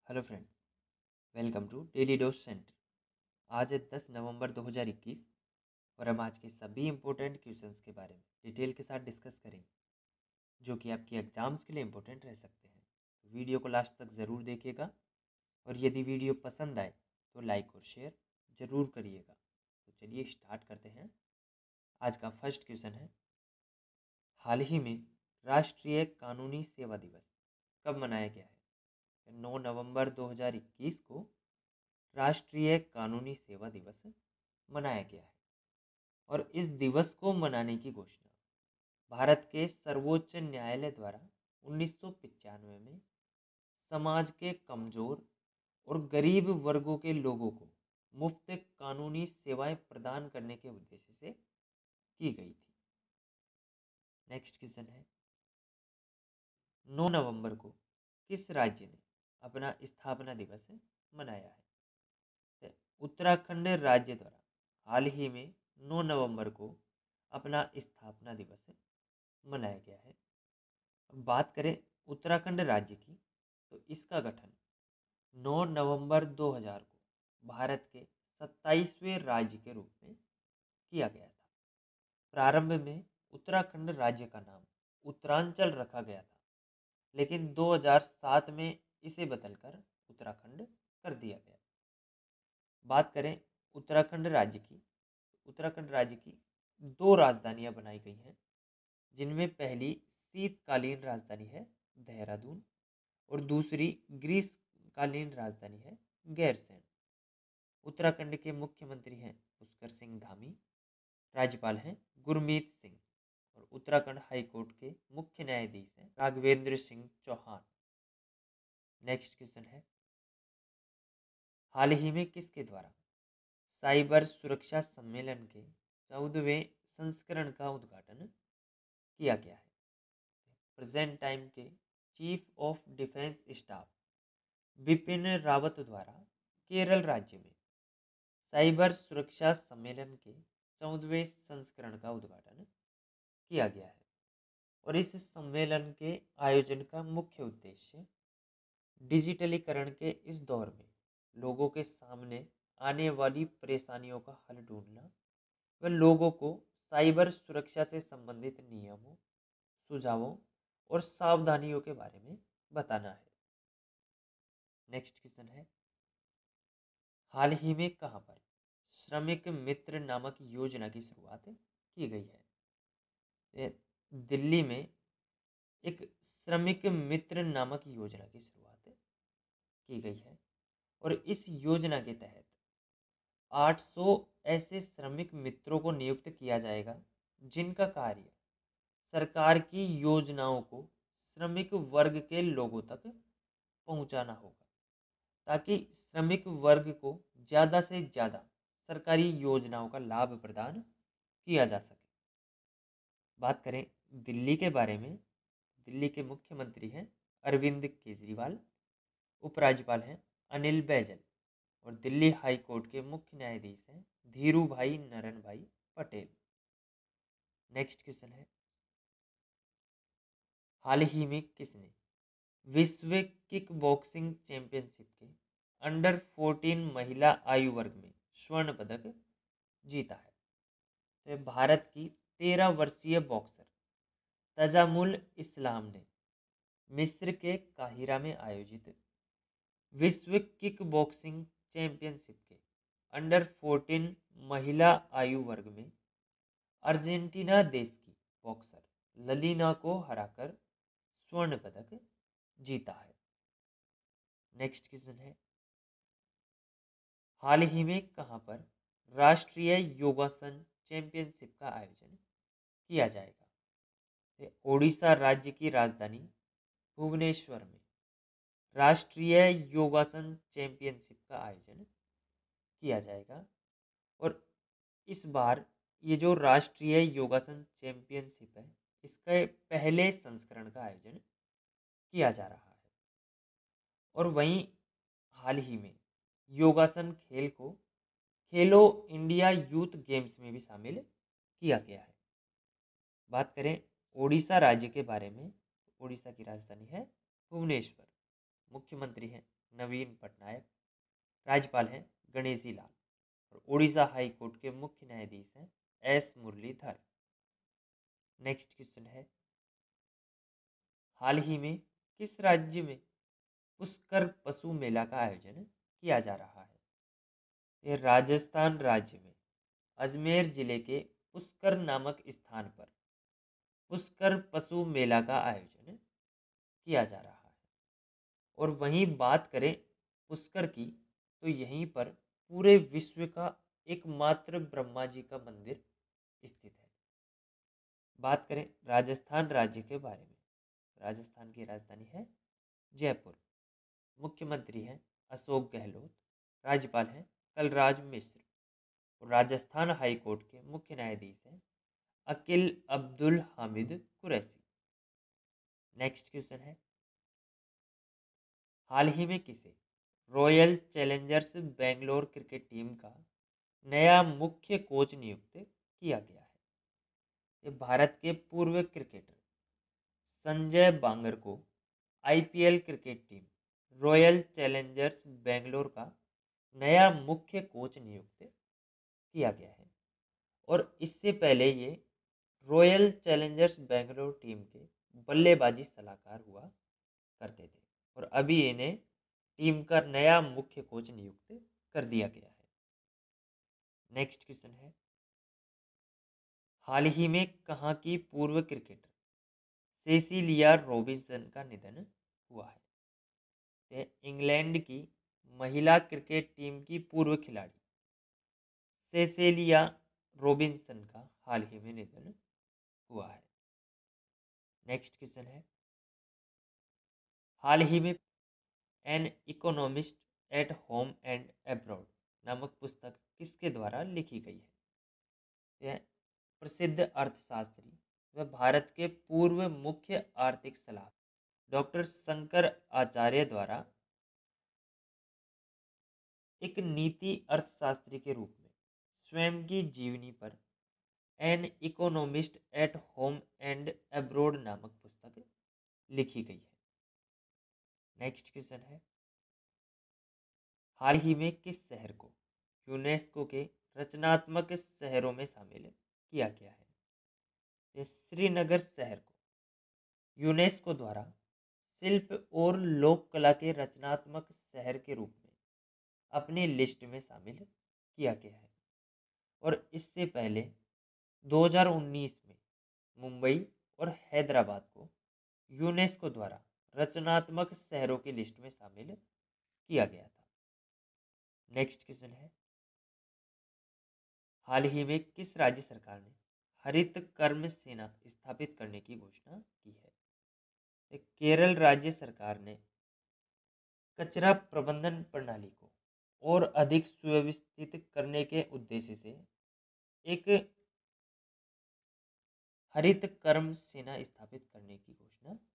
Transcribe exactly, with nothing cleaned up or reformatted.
Hello friends, welcome to daily dose centre. आज है दस नवंबर दो हज़ार इक्कीस और हम आज के सभी इम्पोर्टेंट क्वेश्चंस के बारे में डिटेल के साथ डिस्कस करेंगे, जो कि आपकी एग्जाम्स के लिए इम्पोर्टेंट रह सकते हैं। तो वीडियो को लास्ट तक ज़रूर देखिएगा और यदि वीडियो पसंद आए तो लाइक और शेयर ज़रूर करिएगा। तो चलिए स्टार्ट करते हैं। आज का फर्स्ट क्वेश्चन है, हाल ही में राष्ट्रीय कानूनी सेवा दिवस कब मनाया गया है? नौ नवंबर दो हज़ार इक्कीस को राष्ट्रीय कानूनी सेवा दिवस मनाया गया है और इस दिवस को मनाने की घोषणा भारत के सर्वोच्च न्यायालय द्वारा उन्नीस सौ पचानवे में समाज के कमजोर और गरीब वर्गों के लोगों को मुफ्त कानूनी सेवाएं प्रदान करने के उद्देश्य से की गई थी। नेक्स्ट क्वेश्चन है, नौ नवंबर को किस राज्य ने अपना स्थापना दिवस मनाया है? तो उत्तराखंड राज्य द्वारा हाल ही में नौ नवंबर को अपना स्थापना दिवस मनाया गया है। अब बात करें उत्तराखंड राज्य की, तो इसका गठन नौ नवंबर दो हज़ार को भारत के सत्ताईसवें राज्य के रूप में किया गया था। प्रारंभ में उत्तराखंड राज्य का नाम उत्तरांचल रखा गया था, लेकिन दो हज़ार सात में इसे बदलकर उत्तराखंड कर दिया गया। बात करें उत्तराखंड राज्य की, उत्तराखंड राज्य की दो राजधानियां बनाई गई हैं, जिनमें पहली शीतकालीन राजधानी है देहरादून और दूसरी ग्रीष्मकालीन राजधानी है गैरसैंण। उत्तराखंड के मुख्यमंत्री हैं पुष्कर सिंह धामी, राज्यपाल हैं गुरमीत सिंह और उत्तराखंड हाईकोर्ट के मुख्य न्यायाधीश हैं राघवेंद्र सिंह चौहान। नेक्स्ट क्वेश्चन है, हाल ही में किसके द्वारा साइबर सुरक्षा सम्मेलन के चौदहवें संस्करण का उद्घाटन किया गया है? प्रेजेंट टाइम के chief of defence staff Bipin Rawat द्वारा केरल राज्य में साइबर सुरक्षा सम्मेलन के चौदहवें संस्करण का उद्घाटन किया गया है और इस सम्मेलन के आयोजन का मुख्य उद्देश्य डिजिटलीकरण के इस दौर में लोगों के सामने आने वाली परेशानियों का हल ढूंढना व लोगों को साइबर सुरक्षा से संबंधित नियमों, सुझावों और सावधानियों के बारे में बताना है। नेक्स्ट क्वेश्चन है, हाल ही में कहां पर श्रमिक मित्र नामक योजना की शुरुआत की गई है? दिल्ली में एक श्रमिक मित्र नामक योजना की शुरुआत की गई है और इस योजना के तहत आठ सौ ऐसे श्रमिक मित्रों को नियुक्त किया जाएगा, जिनका कार्य सरकार की योजनाओं को श्रमिक वर्ग के लोगों तक पहुंचाना होगा, ताकि श्रमिक वर्ग को ज़्यादा से ज़्यादा सरकारी योजनाओं का लाभ प्रदान किया जा सके। बात करें दिल्ली के बारे में, दिल्ली के मुख्यमंत्री हैं अरविंद केजरीवाल, उपराज्यपाल हैं अनिल बैजल और दिल्ली हाई कोर्ट के मुख्य न्यायाधीश हैं धीरू भाई नरन भाई पटेल। नेक्स्ट क्वेश्चन है, हाल ही में किसने विश्व किक बॉक्सिंग चैंपियनशिप के अंडर चौदह महिला आयु वर्ग में स्वर्ण पदक जीता है? तो भारत की तेरह वर्षीय बॉक्सर तजामुल इस्लाम ने मिस्र के काहिरा में आयोजित विश्व किक बॉक्सिंग चैंपियनशिप के अंडर चौदह महिला आयु वर्ग में अर्जेंटीना देश की बॉक्सर ललीना को हराकर स्वर्ण पदक जीता है। नेक्स्ट क्वेश्चन है, हाल ही में कहां पर राष्ट्रीय योगासन चैंपियनशिप का आयोजन किया जाएगा? ओडिशा राज्य की राजधानी भुवनेश्वर में राष्ट्रीय योगासन चैंपियनशिप का आयोजन किया जाएगा और इस बार ये जो राष्ट्रीय योगासन चैंपियनशिप है, इसके पहले संस्करण का आयोजन किया जा रहा है। और वहीं हाल ही में योगासन खेल को खेलो इंडिया यूथ गेम्स में भी शामिल किया गया है। बात करें ओडिशा राज्य के बारे में, ओडिशा की राजधानी है भुवनेश्वर, मुख्यमंत्री हैं नवीन पटनायक। राज्यपाल हैं गणेशी लाल। और उड़ीसा हाई कोर्ट के मुख्य न्यायाधीश हैं एस मुरलीधर। नेक्स्ट क्वेश्चन है, हाल ही में किस राज्य में पुष्कर पशु मेला का आयोजन किया जा रहा है? ये राजस्थान राज्य में अजमेर जिले के पुष्कर नामक स्थान पर पुष्कर पशु मेला का आयोजन किया जा रहा है। और वहीं बात करें पुष्कर की, तो यहीं पर पूरे विश्व का एकमात्र ब्रह्मा जी का मंदिर स्थित है। बात करें राजस्थान राज्य के बारे में, राजस्थान की राजधानी है जयपुर। मुख्यमंत्री हैं अशोक गहलोत। राज्यपाल हैं कलराज मिश्र। और राजस्थान हाई कोर्ट के मुख्य न्यायाधीश हैं अकील अब्दुल हामिद कुरैशी। नेक्स्ट क्वेश्चन है, हाल ही में किसे Royal Challengers Bangalore cricket team का नया मुख्य कोच नियुक्त किया गया है? ये भारत के पूर्व क्रिकेटर संजय बांगर को IPL cricket team Royal Challengers Bangalore का नया मुख्य कोच नियुक्त किया गया है। और इससे पहले ये रॉयल चैलेंजर्स बेंगलोर टीम के बल्लेबाजी सलाहकार हुआ करते थे। और अभी इन्हें टीम का नया मुख्य कोच नियुक्त कर दिया गया है। नेक्स्ट क्वेश्चन है, हाल ही में कहाँ की पूर्व क्रिकेटर सेसिलिया रॉबिन्सन का निधन हुआ है? यह इंग्लैंड की महिला क्रिकेट टीम की पूर्व खिलाड़ी सेसिलिया रॉबिन्सन का हाल ही में निधन हुआ है। नेक्स्ट क्वेश्चन है, हाल ही में an economist at home and abroad नामक पुस्तक किसके द्वारा लिखी गई है? यह प्रसिद्ध अर्थशास्त्री व भारत के पूर्व मुख्य आर्थिक सलाहकार डॉक्टर शंकर आचार्य द्वारा एक नीति अर्थशास्त्री के रूप में स्वयं की जीवनी पर an economist at home and abroad नामक पुस्तक लिखी गई है। नेक्स्ट क्वेश्चन है, हाल ही में किस शहर को यूनेस्को के रचनात्मक शहरों में शामिल किया गया है? ये श्रीनगर शहर को यूनेस्को द्वारा शिल्प और लोक कला के रचनात्मक शहर के रूप में अपनी लिस्ट में शामिल किया गया है। और इससे पहले दो हज़ार उन्नीस में मुंबई और हैदराबाद को यूनेस्को द्वारा रचनात्मक शहरों की लिस्ट में शामिल किया गया था। नेक्स्ट क्वेश्चन है, हाल ही में किस राज्य सरकार ने हरित कर्म सेना स्थापित करने की घोषणा की है? केरल राज्य सरकार ने कचरा प्रबंधन प्रणाली को और अधिक सुव्यवस्थित करने के उद्देश्य से एक हरित कर्म सेना स्थापित करने की घोषणा